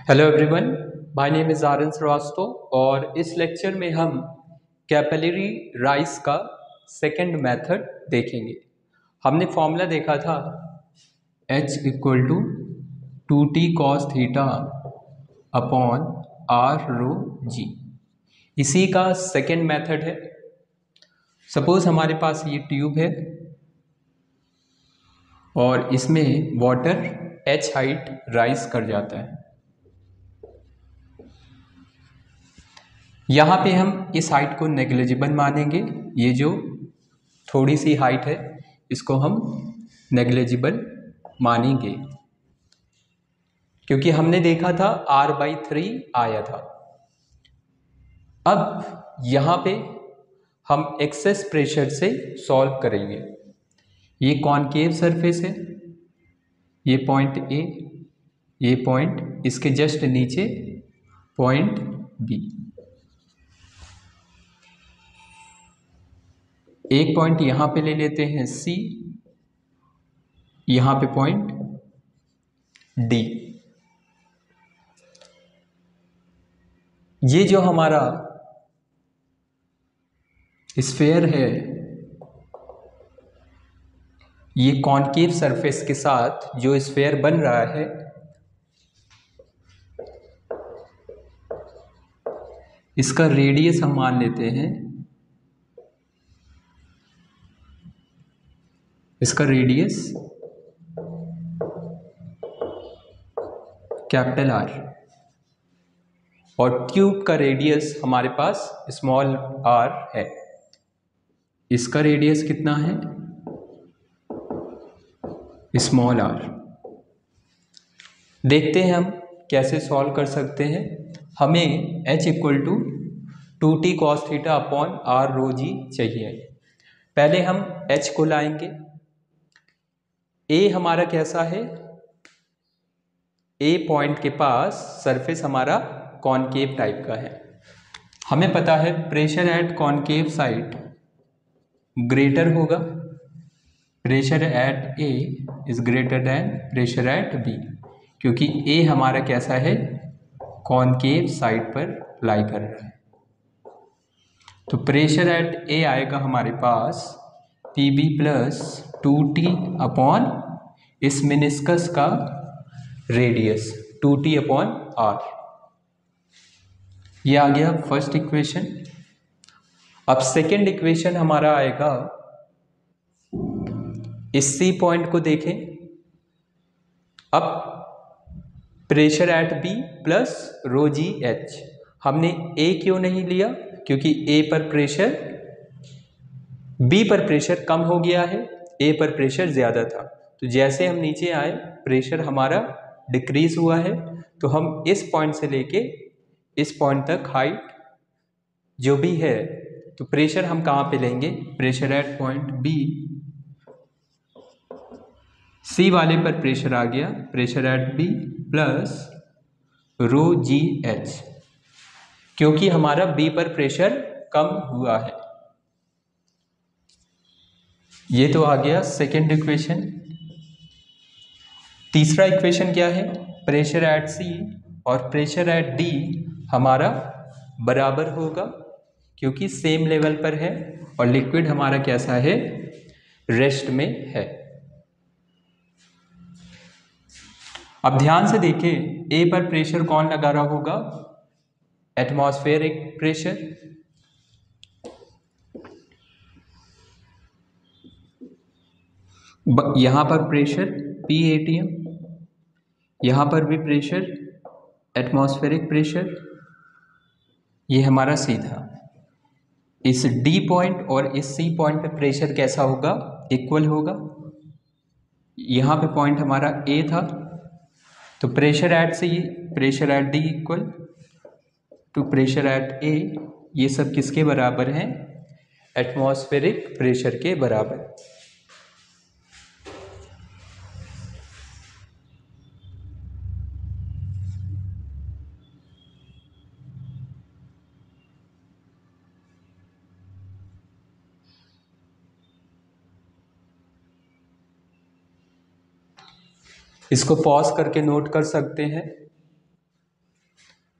Hello everyone, my name is Aryan Srivastava और इस lecture में हम कैपिलरी राइज का सेकंड मेथड देखेंगे। हमने फॉर्मूला देखा था H equal to 2t cos theta upon are rho g. इसी का सेकंड मेथड है। सपोज हमारे पास ये ट्यूब है और इसमें वाटर H हाइट राइज कर जाता है। यहाँ पे हम इस हाइट को नेग्लिजिबल मानेंगे। ये जो थोड़ी सी हाइट है इसको हम नेग्लिजिबल मानेंगे, क्योंकि हमने देखा था R/3 आया था। अब यहाँ पे हम एक्सेस प्रेशर से सॉल्व करेंगे। ये कॉनकेव सरफेस है, ये पॉइंट ए, ये पॉइंट इसके जस्ट नीचे पॉइंट बी। एक पॉइंट यहाँ पे ले लेते हैं सी, यहाँ पे पॉइंट डी। ये जो हमारा स्फीयर है, ये कॉनकेव सरफेस के साथ जो स्फीयर बन रहा है, इसका रेडियस हम मान लेते हैं, इसका रेडियस कैपिटल आर, और ट्यूब का रेडियस हमारे पास स्मॉल आर है। इसका रेडियस कितना है? Small r. देखते हैं हम कैसे सॉल्व कर सकते हैं। हमें H equal to 2t cos theta upon are rho g चाहिए। पहले हम H को लाएंगे। A हमारा कैसा है? A पॉइंट के पास सरफेस हमारा कॉनकेव टाइप का है। हमें पता है pressure at concave side greater होगा, pressure at A is greater than pressure at B, क्योंकि A हमारा कैसा है? कॉनकेव साइड पर लाई कर रहा है। तो प्रेशर एट A आएगा हमारे पास PB प्लस 2T अपॉन इस मेनिस्कस का रेडियस 2T अपॉन R। ये आ गया फर्स्ट इक्वेशन। अब सेकेंड इक्वेशन हमारा आएगा, इस C पॉइंट को देखें। अब pressure at B plus rho g H, हमने A क्यों नहीं लिया? क्योंकि A पर प्रेशर, B पर प्रेशर कम हो गया है, A पर प्रेशर ज़्यादा था। तो जैसे हम नीचे आए प्रेशर हमारा डिक्रीज हुआ है, तो हम इस पॉइंट से लेके इस पॉइंट तक हाइट जो भी है, तो प्रेशर हम कहाँ पे लेंगे? Pressure at point B, C वाले पर प्रेशर आ गया pressure at B plus rho g H, क्योंकि हमारा B पर प्रेशर कम हुआ है। ये तो आ गया सेकेंड इक्वेशन। तीसरा इक्वेशन क्या है? प्रेशर एट C और प्रेशर एट D हमारा बराबर होगा, क्योंकि सेम लेवल पर है और लिक्विड हमारा कैसा है? रेस्ट में है। अब ध्यान से देखें, A पर प्रेशर कौन लगा रहा होगा? Atmospheric pressure. यहां पर प्रेशर P ATM, यहां पर भी प्रेशर एटमॉस्फेरिक प्रेशर। ये हमारा C था। इस D पॉइंट और इस C पॉइंट पे प्रेशर कैसा होगा? इक्वल होगा। यहाँ पे पॉइंट हमारा A था, तो pressure at C pressure at D equal to pressure at A। ये सब किसके बराबर हैं? एटमॉस्फेरिक प्रेशर के बराबर। इसको पॉज करके नोट कर सकते हैं।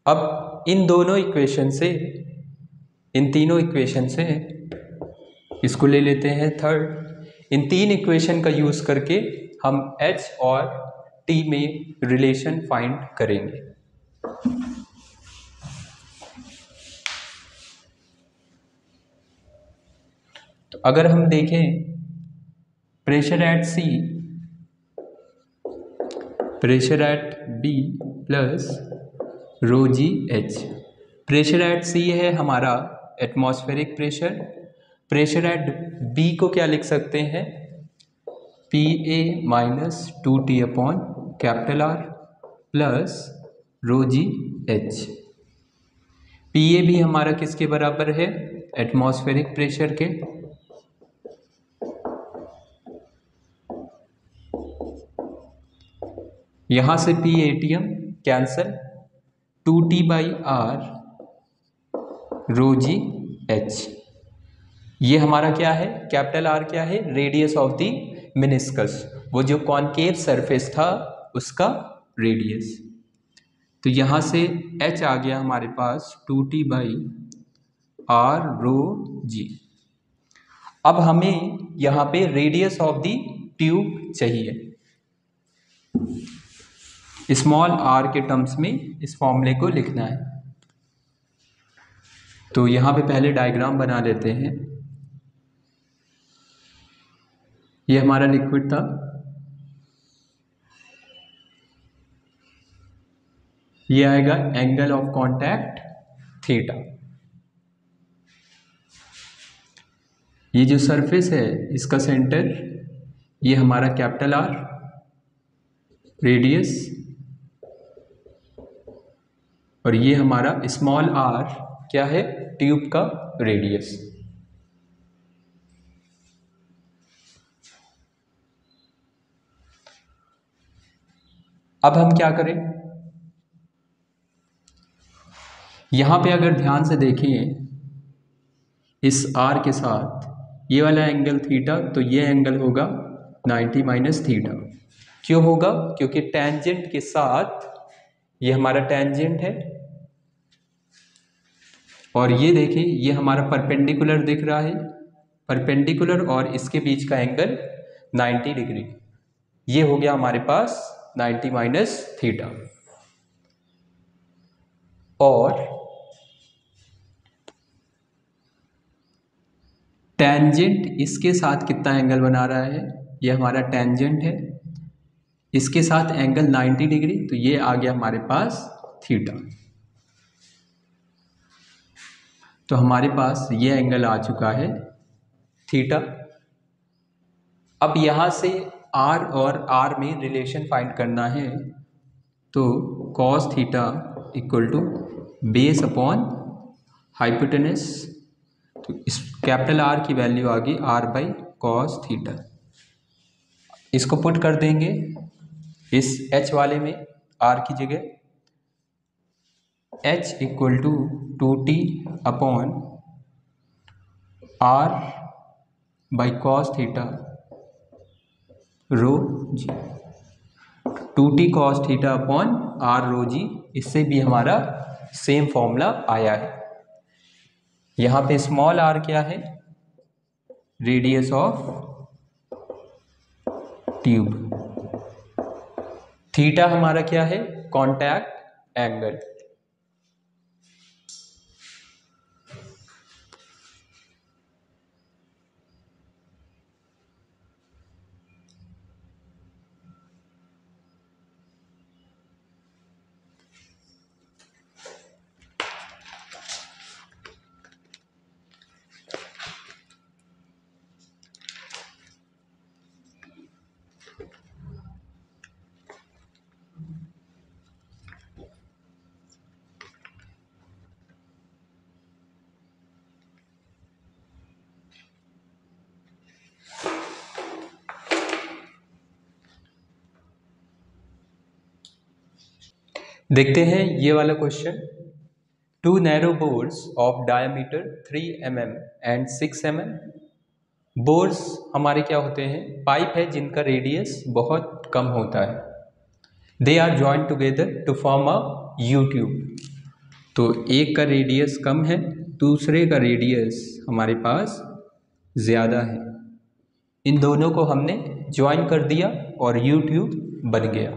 अब इन दोनों इक्वेशन से, इन तीनों इक्वेशन से इसको ले लेते हैं थर्ड। इन तीन इक्वेशन का यूज करके हम H और T में रिलेशन फाइंड करेंगे। तो अगर हम देखें pressure at C, pressure at B plus rho g h. Pressure at C है हमारा atmospheric pressure. Pressure at B को क्या लिख सकते हैं, PA minus 2T upon capital R plus rho g h. PA भी हमारा किसके बराबर है, एटमॉस्फेरिक प्रेशर के। यहां से P ATM cancel, 2T by R rho g h. ये हमारा क्या है, कैपिटल R क्या है, रेडियस ऑफ द मेनिस्कस, वो जो कॉनकेव सरफेस था उसका रेडियस। तो यहाँ से H आ गया हमारे पास 2T बाई R रो जी। अब हमें यहाँ पे रेडियस ऑफ द ट्यूब चाहिए। स्मॉल r के टर्म्स में इस फॉर्मूले को लिखना है। तो यहाँ पे पहले डायग्राम बना लेते हैं। ये हमारा लिक्विड था, ये आएगा एंगल ऑफ कांटेक्ट थीटा। ये जो सरफेस है इसका सेंटर, ये हमारा कैपिटल R रेडियस, और ये हमारा स्मॉल r क्या है, ट्यूब का रेडियस। अब हम क्या करें, यहां पे अगर ध्यान से देखें इस r के साथ ये वाला एंगल थीटा, तो ये एंगल होगा 90 माइनस थीटा। क्यों होगा, क्योंकि टेंजेंट के साथ ये हमारा टेंजेंट है, और ये देखिए ये हमारा परपेंडिकुलर दिख रहा है, परपेंडिकुलर और इसके बीच का एंगल 90 डिग्री। ये हो गया हमारे पास 90 माइनस थीटा। और टेंजेंट इसके साथ कितना एंगल बना रहा है, ये हमारा टेंजेंट है, इसके साथ एंगल 90 डिग्री, तो ये आ गया हमारे पास थीटा। तो हमारे पास ये एंगल आ चुका है थीटा। अब यहाँ से R और R में रिलेशन फाइंड करना है, तो cos theta equal to base upon hypotenuse. तो इस कैपिटल R की वैल्यू आ गई R बाई कॉस थीटा। इसको पुट कर देंगे इस H वाले में R की जगह, H equal to 2T upon R by cos theta rho g. 2T cos theta upon R rho g, इससे भी हमारा सेम फॉर्मूला आया है। यहाँ पे स्मॉल r क्या है, रेडियस ऑफ ट्यूब। थीटा हमारा क्या है, कॉन्टैक्ट एंगल। देखते हैं ये वाला question. 2 narrow bores of diameter 3 mm and 6 mm। Bores हमारे क्या होते हैं, पाइप है जिनका रेडियस बहुत कम होता है। They are joint together to form a U tube. तो एक का रेडियस कम है, दूसरे का रेडियस हमारे पास ज़्यादा है। इन दोनों को हमने ज्वाइन कर दिया और यू ट्यूब बन गया।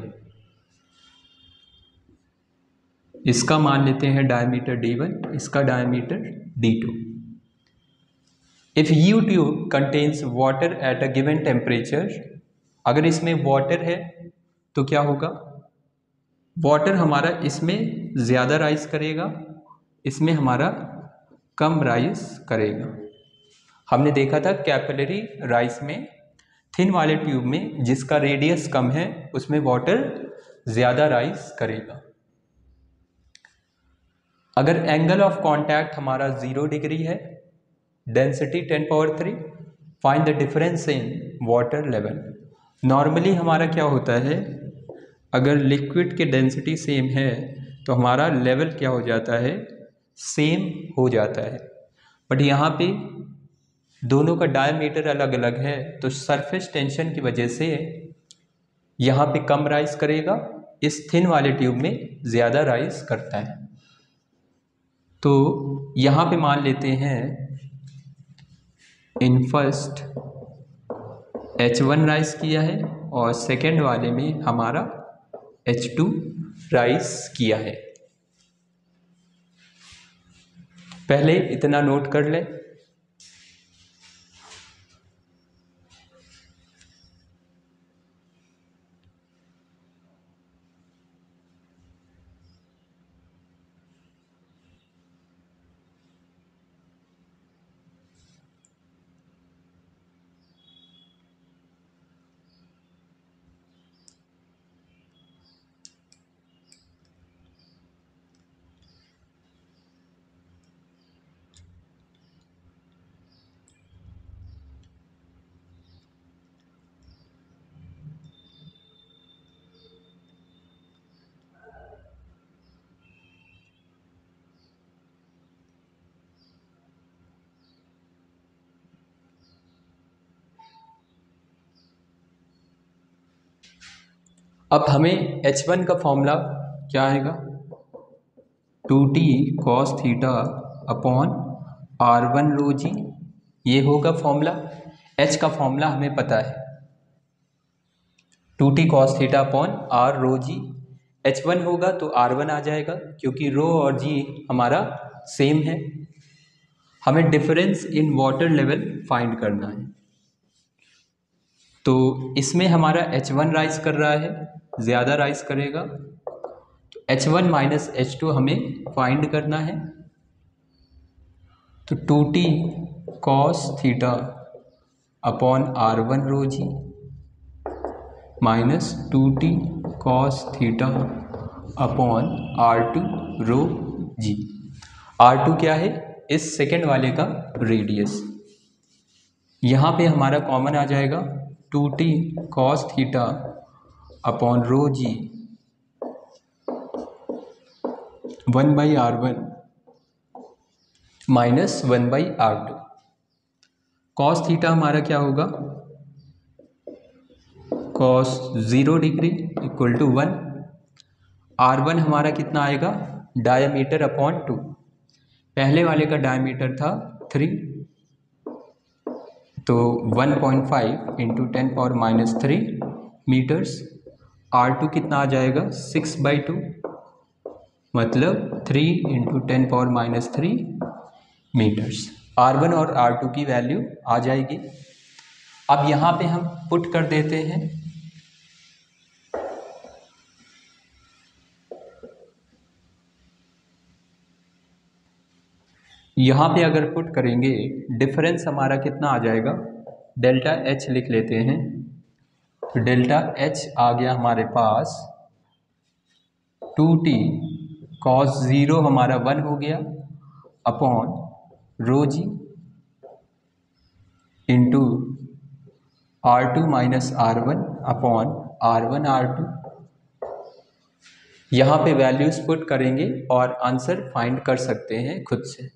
इसका मान लेते हैं डायमीटर D1, इसका diameter D2। If U tube contains water at a given temperature, अगर इसमें वाटर है तो क्या होगा, वाटर हमारा इसमें ज़्यादा राइज करेगा, इसमें हमारा कम राइज करेगा। हमने देखा था कैपिलरी राइज में, थिन वाले ट्यूब में जिसका रेडियस कम है उसमें वाटर ज़्यादा राइज करेगा। अगर एंगल ऑफ कांटेक्ट हमारा 0 डिग्री है, density 10⁻3, find the difference in water level. Normally हमारा क्या होता है, अगर लिक्विड की डेंसिटी सेम है तो हमारा लेवल क्या हो जाता है, सेम हो जाता है। बट यहाँ पे दोनों का डायमीटर अलग अलग है, तो सरफेस टेंशन की वजह से यहाँ पे कम राइज करेगा, इस थिन वाले ट्यूब में ज़्यादा राइज करता है। तो यहाँ पे मान लेते हैं इन फर्स्ट H1 राइज किया है और सेकेंड वाले में हमारा H2 राइज किया है। पहले इतना नोट कर लें। अब हमें H1 का फॉर्मूला क्या आएगा, 2t cos theta upon R1 rho g, ये होगा फॉर्मूला। H का फॉर्मूला हमें पता है 2t cos theta upon R rho g. H1 होगा तो R1 आ जाएगा, क्योंकि रो और जी हमारा सेम है। हमें difference in water level find करना है। तो इसमें हमारा H1 राइज कर रहा है, ज़्यादा राइज करेगा, तो H1 माइनस H2 हमें फाइंड करना है। तो 2t cos theta upon R1 rho g minus 2t cos theta upon R2 rho g. R2 क्या है, इस सेकेंड वाले का रेडियस। यहाँ पे हमारा कॉमन आ जाएगा 2t cos theta upon rho g 1/R1 minus 1/R2। cos theta हमारा क्या होगा, cos 0 degree equal to 1। R1 हमारा कितना आएगा, डायमीटर अपॉन 2। पहले वाले का डायमीटर था 3, तो 1.5 इंटू 10⁻³ मीटर्स। R2 कितना आ जाएगा, 6/2, मतलब 3 इंटू 10⁻³ मीटर्स। R1 और R2 की वैल्यू आ जाएगी। अब यहाँ पे हम पुट कर देते हैं। यहाँ पे अगर पुट करेंगे, डिफरेंस हमारा कितना आ जाएगा, डेल्टा H लिख लेते हैं। तो डेल्टा H आ गया हमारे पास 2t cos 0 हमारा 1 हो गया upon rho g into R2 minus R1 upon R1 R2। यहाँ पे वैल्यूज पुट करेंगे और आंसर फाइंड कर सकते हैं खुद से।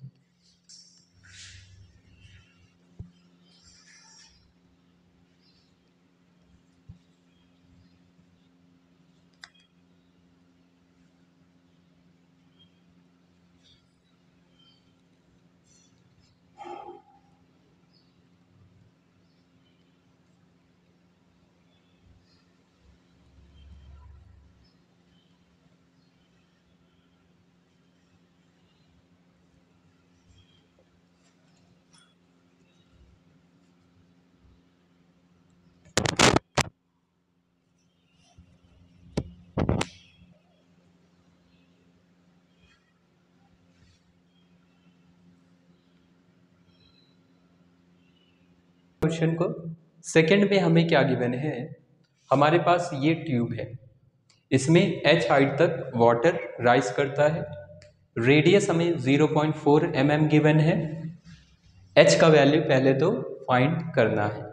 क्वेश्चन को। सेकंड में हमें क्या गिवन है, हमारे पास ये ट्यूब है, इसमें h हाइट तक वाटर राइज करता है, रेडियस हमें 0.4 mm गिवन है, h का वैल्यू पहले तो फाइंड करना है।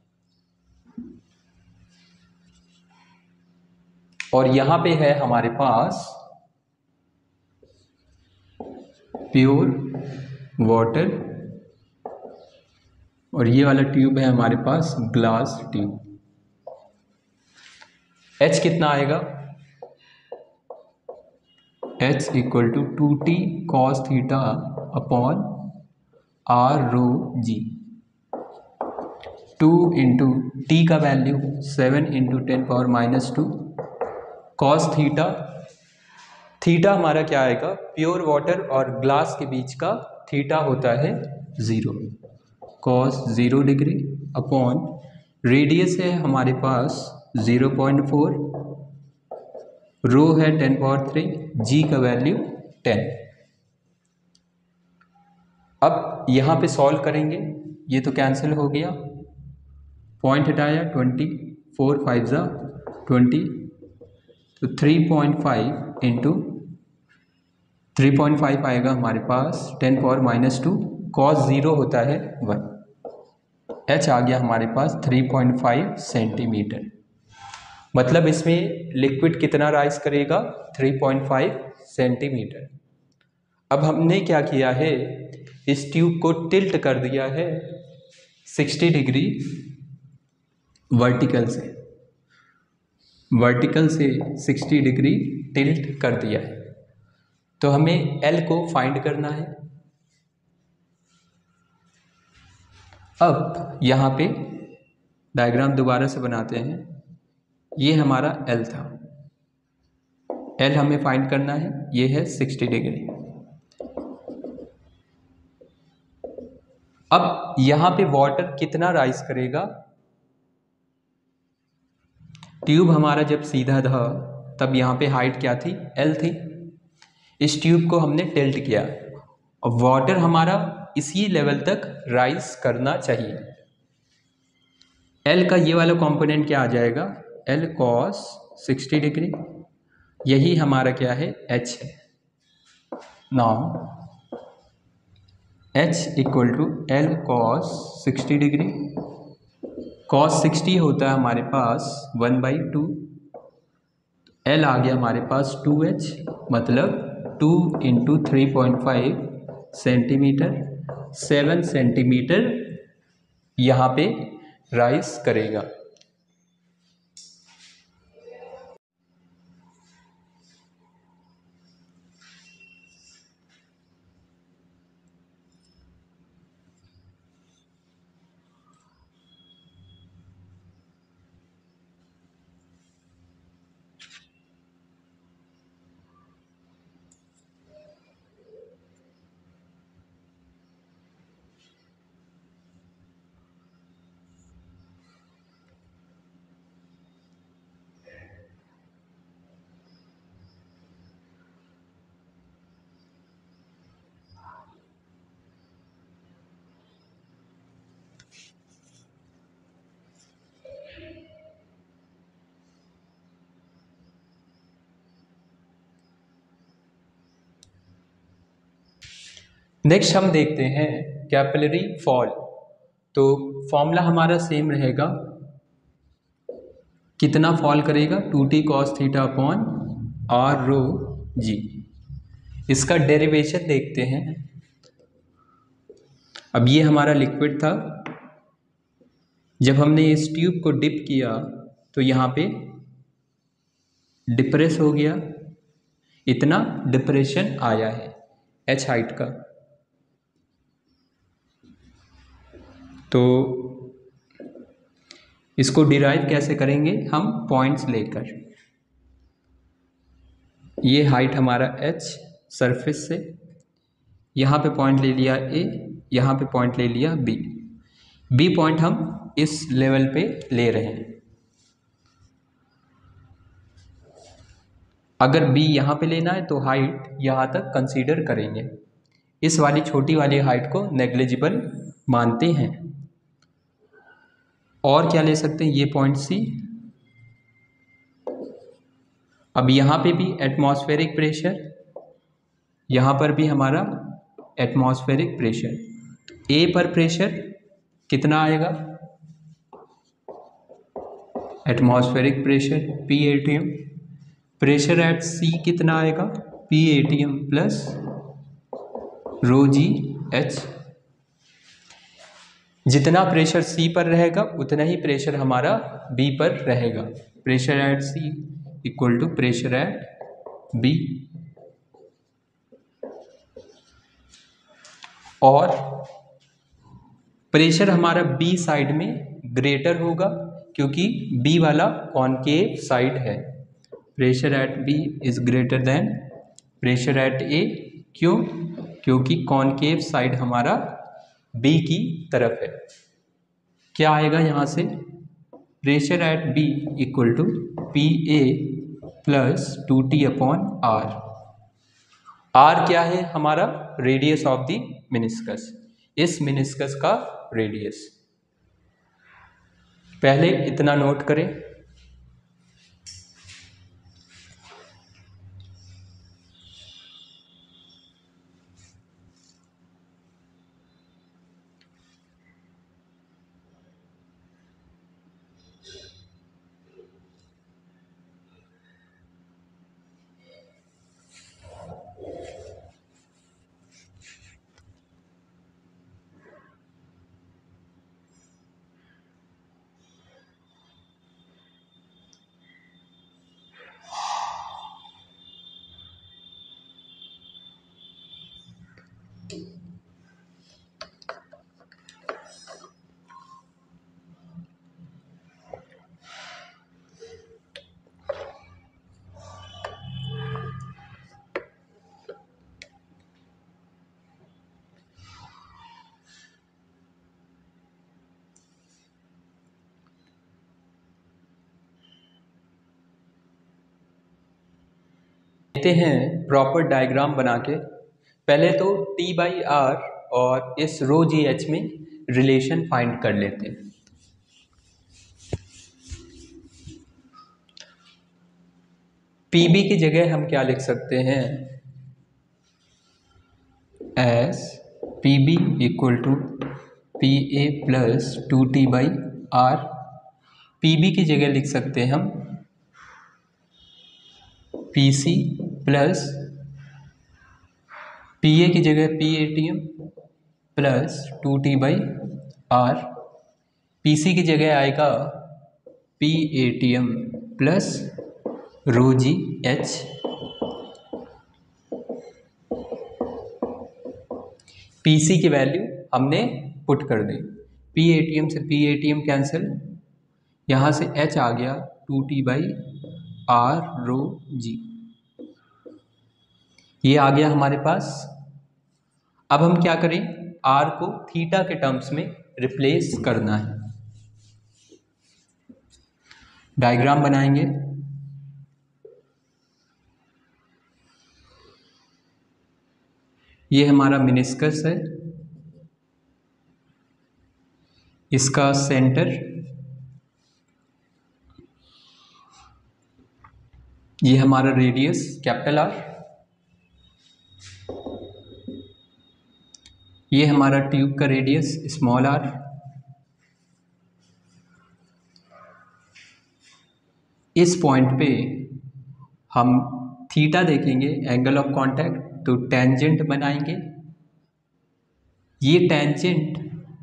और यहां पे है हमारे पास प्योर वाटर और ये वाला ट्यूब है हमारे पास ग्लास ट्यूब। h कितना आएगा, h equal to 2t cos theta upon r rho g। 2 into T का value 7 into 10⁻², cos theta, theta हमारा क्या आएगा, प्योर वाटर और ग्लास के बीच का थीटा होता है 0, cos 0 डिग्री अपॉन रेडियस है हमारे पास 0.4, रो है 10⁻3, जी का वैल्यू 10। अब यहाँ पे सॉल्व करेंगे, ये तो कैंसिल हो गया, पॉइंट हटाया 20, 4 5 जा 20, तो 3.5 इंटू 3.5 आएगा हमारे पास 10⁻², cos 0 होता है 1, h आ गया हमारे पास 3.5 सेंटीमीटर। मतलब इसमें लिक्विड कितना राइज करेगा, 3.5 सेंटीमीटर। अब हमने क्या किया है, इस ट्यूब को टिल्ट कर दिया है 60 डिग्री वर्टिकल से 60 डिग्री टिल्ट कर दिया है। तो हमें L को फाइंड करना है। अब यहाँ पे डायग्राम दोबारा से बनाते हैं, ये हमारा L था, L हमें फाइंड करना है, ये है 60 डिग्री। अब यहाँ पे वाटर कितना राइज करेगा, ट्यूब हमारा जब सीधा था तब यहाँ पे हाइट क्या थी, L थी। इस ट्यूब को हमने टिल्ट किया और वाटर हमारा इसी लेवल तक राइज करना चाहिए। L का ये वाला कंपोनेंट क्या आ जाएगा, L cos 60 डिग्री, यही हमारा क्या है, H है। Now H equal to L cos 60 degree, cos 60 होता है हमारे पास 1/2, L आ गया हमारे पास 2H, मतलब 2 इंटू 3.5 सेंटीमीटर, 7 सेंटीमीटर यहाँ पे राइज करेगा। नेक्स्ट हम देखते हैं कैपिलरी फॉल। तो फॉर्मूला हमारा सेम रहेगा, कितना फॉल करेगा, 2t cos theta upon r rho g। इसका डेरिवेशन देखते हैं। अब ये हमारा लिक्विड था, जब हमने इस ट्यूब को डिप किया तो यहाँ पे डिप्रेस हो गया, इतना डिप्रेशन आया है h हाइट का। तो इसको डिराइव कैसे करेंगे हम, पॉइंट्स लेकर। ये हाइट हमारा h सरफेस से, यहाँ पे पॉइंट ले लिया A, यहाँ पे पॉइंट ले लिया B, B पॉइंट हम इस लेवल पे ले रहे हैं। अगर B यहाँ पे लेना है तो हाइट यहाँ तक कंसीडर करेंगे, इस वाली छोटी वाली हाइट को नेग्लिजिबल मानते हैं। और क्या ले सकते हैं, ये पॉइंट सी। अब यहाँ पे भी एटमॉस्फेरिक प्रेशर, यहाँ पर भी हमारा एटमॉस्फेरिक प्रेशर। तो ए पर प्रेशर कितना आएगा, atmospheric pressure P ATM। Pressure at C कितना आएगा, P ATM plus rho g H. जितना प्रेशर सी पर रहेगा उतना ही प्रेशर हमारा बी पर रहेगा। Pressure at C equal to pressure at B. और प्रेशर हमारा बी साइड में ग्रेटर होगा क्योंकि बी वाला कॉनकेव साइड है। Pressure at B is greater than pressure at A. क्यों, क्योंकि कॉनकेव साइड हमारा बी की तरफ है। क्या आएगा यहाँ से, pressure at B equal to P A plus 2T upon R. R क्या है हमारा, रेडियस ऑफ द मेनिस्कस, इस मेनिस्कस का रेडियस। पहले इतना नोट करें। देखते हैं प्रॉपर डायग्राम बना के। पहले तो T बाई आर और इस रो जी एच में रिलेशन फाइंड कर लेते हैं। PB की जगह हम क्या लिख सकते हैं, as PB equal to PA plus 2T by R. PB की जगह लिख सकते हैं हम PC प्लस PA की जगह P ATM plus 2T by R. PC की जगह आएगा P ATM plus rho g H. PC की वैल्यू हमने पुट कर दी, P ATM से P ATM कैंसिल, यहाँ से H आ गया 2T by are rho g, ये आ गया हमारे पास। अब हम क्या करें, R को थीटा के टर्म्स में रिप्लेस करना है। डायग्राम बनाएंगे। ये हमारा मेनिस्कस है, इसका सेंटर, ये हमारा रेडियस कैपिटल आर, ये हमारा ट्यूब का रेडियस स्मॉल आर। इस पॉइंट पे हम थीटा देखेंगे, एंगल ऑफ कांटेक्ट, तो टेंजेंट बनाएंगे। ये टेंजेंट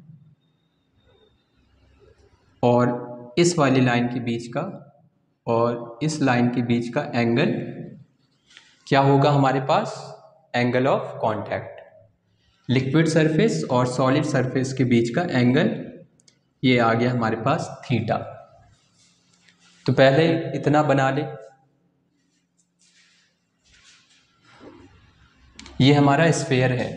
और इस वाली लाइन के बीच का और इस लाइन के बीच का एंगल क्या होगा हमारे पास, angle of contact. Liquid surface और सॉलिड सरफेस के बीच का एंगल, ये आ गया हमारे पास थीटा। तो पहले इतना बना ले, ये हमारा स्फीयर है।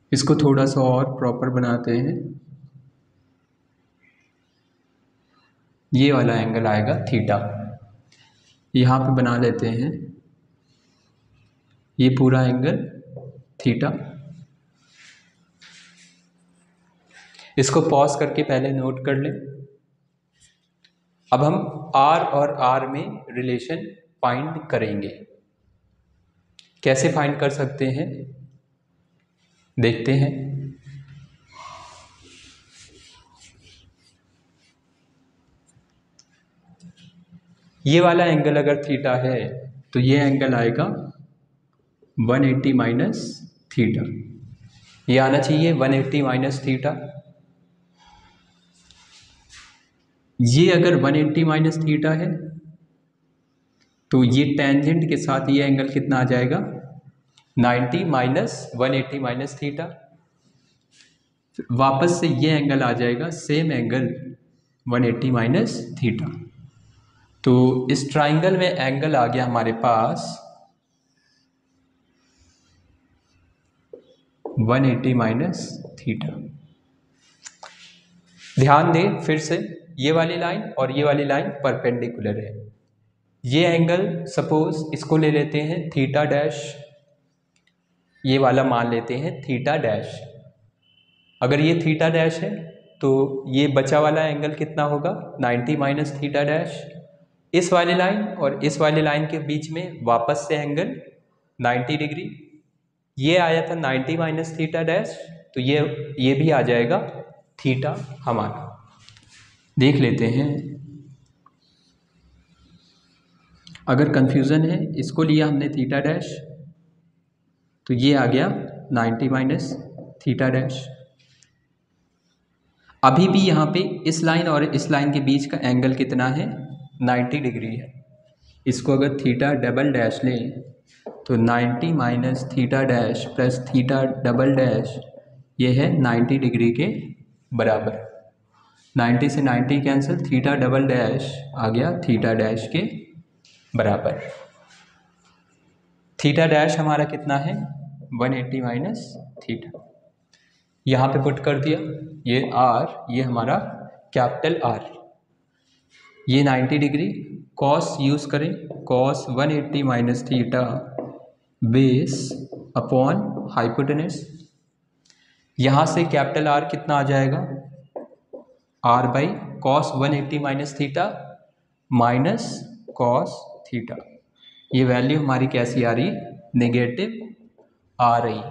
इसको थोड़ा सा और प्रॉपर बनाते हैं। ये वाला एंगल आएगा थीटा, यहाँ पे बना लेते हैं ये पूरा एंगल थीटा। इसको पॉज करके पहले नोट कर लें। अब हम R और R में रिलेशन फाइंड करेंगे। कैसे फाइंड कर सकते हैं देखते हैं। ये वाला एंगल अगर थीटा है तो ये एंगल आएगा 180 माइनस थीटा। ये आना चाहिए 180 माइनस थीटा। ये अगर 180 माइनस थीटा है तो ये टेंजेंट के साथ ये एंगल कितना आ जाएगा 90 माइनस 180 माइनस थीटा। वापस से ये एंगल आ जाएगा सेम एंगल 180 माइनस थीटा। तो इस ट्राइंगल में एंगल आ गया हमारे पास 180 माइनस थीटा। ध्यान दें फिर से, ये वाली लाइन और ये वाली लाइन परपेंडिकुलर है। ये एंगल सपोज इसको ले लेते हैं थीटा डैश, ये वाला मान लेते हैं थीटा डैश। अगर ये थीटा डैश है तो ये बचा वाला एंगल कितना होगा 90 माइनस थीटा डैश। इस वाली लाइन और इस वाली लाइन के बीच में वापस से एंगल 90 डिग्री। ये आया था 90 माइनस थीटा डैश, तो ये भी आ जाएगा थीटा हमारा। देख लेते हैं। अगर कंफ्यूजन है, इसको लिया हमने थीटा डैश तो ये आ गया 90 माइनस थीटा डैश। अभी भी यहाँ पे इस लाइन और इस लाइन के बीच का एंगल कितना है 90 डिग्री है। इसको अगर थीटा डबल डैश लें तो 90 minus theta dash plus theta double dash ये है 90 डिग्री के बराबर। 90 से 90 कैंसिल, थीटा डबल डैश आ गया थीटा डैश के बराबर। थीटा डैश हमारा कितना है 180 माइनस थीटा। यहाँ पे पुट कर दिया, ये R, ये हमारा कैपिटल R, ये 90 डिग्री। कॉस यूज़ करें, cos 180 minus theta base upon hypotenuse. यहाँ से कैपिटल R कितना आ जाएगा R by cos 180 minus theta minus cos theta. ये वैल्यू हमारी कैसी आ रही नेगेटिव आ रही।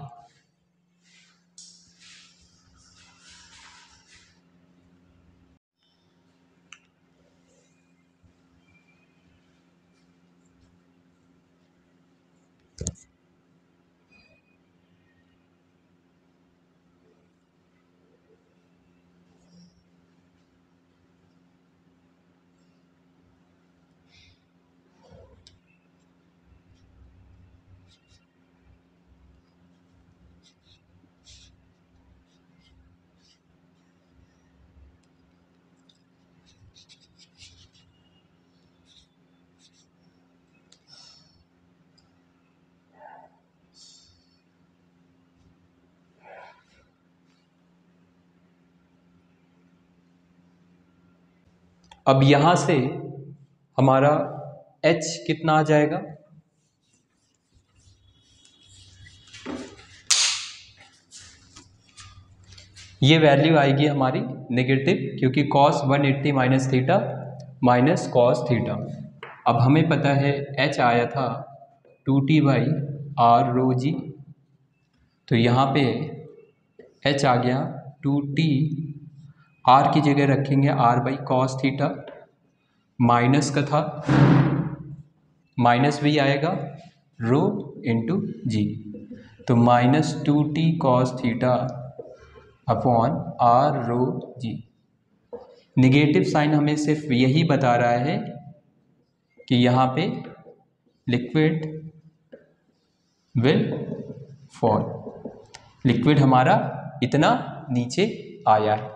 अब यहाँ से हमारा h कितना आ जाएगा ये वैल्यू आएगी हमारी नेगेटिव, क्योंकि cos 180 minus theta minus cos theta. अब हमें पता है h आया था 2t बाई आर रो जी, तो यहाँ पे h आ गया 2t, r की जगह रखेंगे r by cos theta, minus का था माइनस भी आएगा रो इंटू जी, तो minus 2t cos theta upon are rho g. Negative sign हमें सिर्फ यही बता रहा है कि यहाँ पे लिक्विड विल फॉल, लिक्विड हमारा इतना नीचे आया है।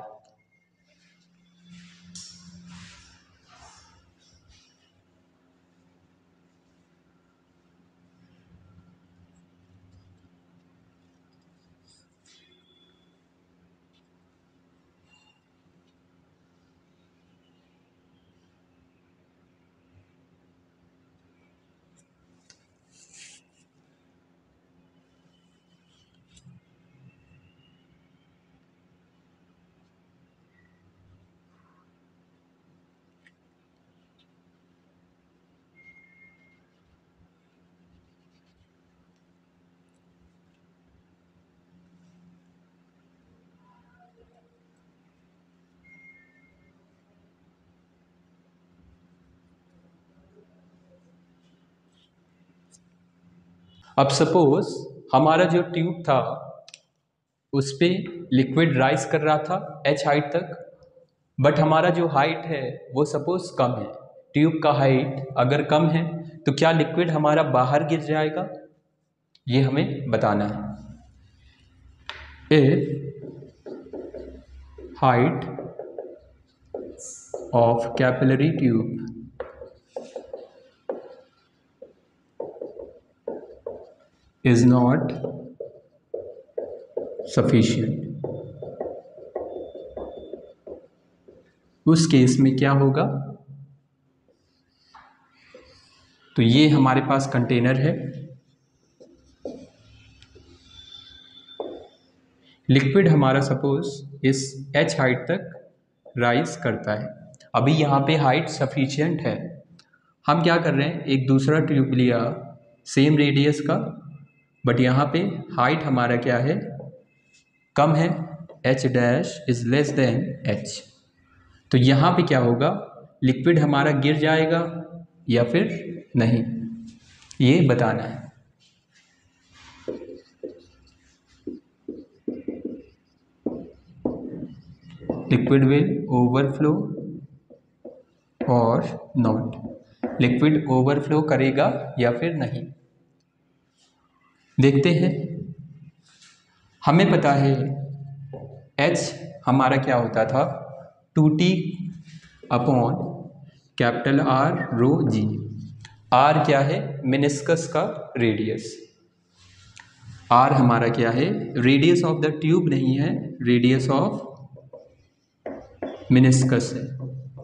अब सपोज हमारा जो ट्यूब था उस पर लिक्विड राइज कर रहा था h हाइट तक, बट हमारा जो हाइट है वो सपोज कम है। ट्यूब का हाइट अगर कम है तो क्या लिक्विड हमारा बाहर गिर जाएगा, ये हमें बताना है। If height of capillary tube is not sufficient, उस केस में क्या होगा। तो ये हमारे पास कंटेनर है, लिक्विड हमारा सपोज इस h हाइट तक राइज करता है। अभी यहाँ पे हाइट सफिशिएंट है, हम क्या कर रहे हैं, एक दूसरा ट्यूब लिया सेम रेडियस का, बट यहाँ पे हाइट हमारा क्या है, कम है, h dash is less than h। तो यहाँ पे क्या होगा, लिक्विड हमारा गिर जाएगा या फिर नहीं, ये बताना है। लिक्विड विल ओवरफ्लो और नॉट, लिक्विड ओवरफ्लो करेगा या फिर नहीं। देखते हैं, हमें पता है h हमारा क्या होता था, 2t upon capital R rho g. R क्या है, मेनिस्कस का रेडियस। R हमारा क्या है, रेडियस ऑफ द ट्यूब नहीं है, रेडियस ऑफ मेनिस्कस है।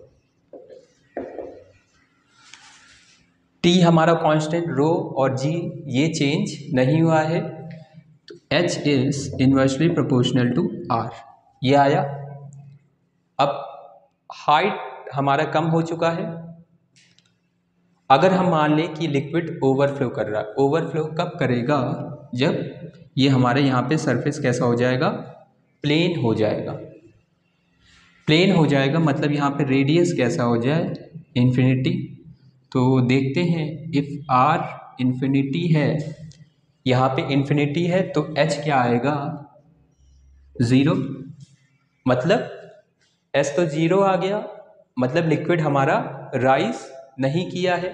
T हमारा कांस्टेंट, रो और G ये चेंज नहीं हुआ है, तो H is inversely proportional to R, ये आया। अब हाइट हमारा कम हो चुका है, अगर हम मान लें कि लिक्विड ओवरफ्लो कर रहा है, ओवरफ्लो कब करेगा, जब ये हमारे यहाँ पे सरफेस कैसा हो जाएगा, प्लेन हो जाएगा। प्लेन हो जाएगा मतलब यहाँ पे रेडियस कैसा हो जाए, इन्फिनिटी। तो देखते हैं, इफ़ R इन्फिनिटी है, यहाँ पे इन्फिनिटी है, तो H क्या आएगा, 0। मतलब S तो 0 आ गया, मतलब लिक्विड हमारा राइज नहीं किया है,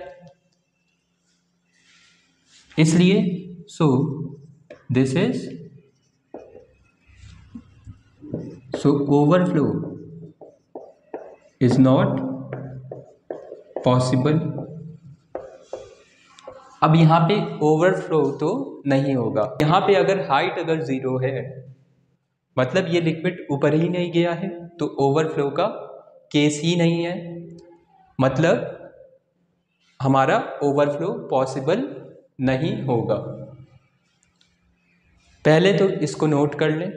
इसलिए so this is overflow is not possible. अब यहाँ पे ओवरफ्लो तो नहीं होगा, यहाँ पे अगर हाइट अगर 0 है मतलब ये लिक्विड ऊपर ही नहीं गया है, तो ओवरफ्लो का केस ही नहीं है, मतलब हमारा ओवरफ्लो पॉसिबल नहीं होगा। पहले तो इसको नोट कर लें।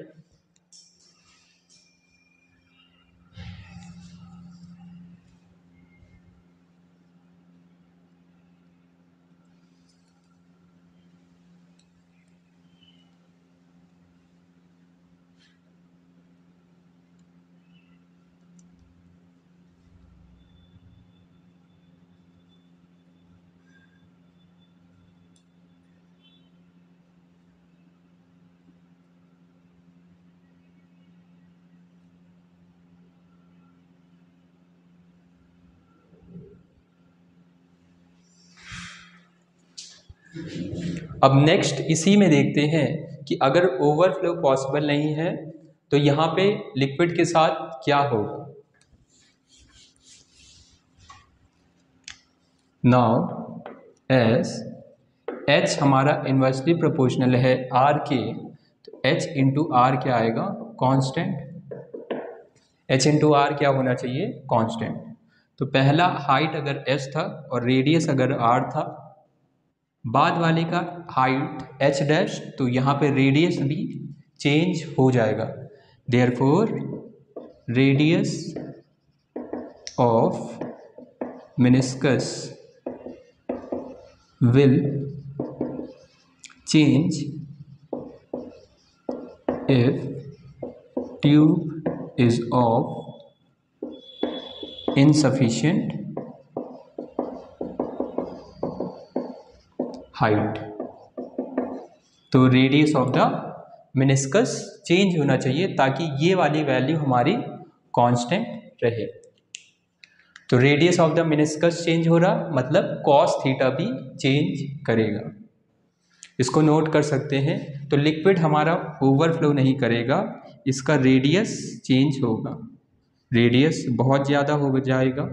अब नेक्स्ट इसी में देखते हैं कि अगर ओवरफ्लो पॉसिबल नहीं है तो यहाँ पे लिक्विड के साथ क्या होगा। नाउ एस H हमारा इन्वर्सली प्रोपोर्शनल है R के, तो H इंटू आर क्या आएगा, कांस्टेंट। H इंटू आर क्या होना चाहिए, कांस्टेंट। तो पहला हाइट अगर S था और रेडियस अगर R था, बाद वाले का हाइट h डैश, तो यहाँ पे रेडियस भी चेंज हो जाएगा। Therefore radius of meniscus will change if tube is of insufficient height. तो radius of the meniscus change होना चाहिए ताकि ये वाली वैल्यू हमारी कांस्टेंट रहे। तो radius of the meniscus change हो रहा मतलब कॉस थीटा भी चेंज करेगा। इसको नोट कर सकते हैं। तो लिक्विड हमारा ओवरफ्लो नहीं करेगा, इसका रेडियस चेंज होगा, रेडियस बहुत ज़्यादा हो जाएगा,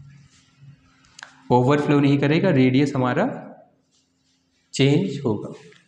ओवरफ्लो नहीं करेगा, रेडियस हमारा चेंज होगा।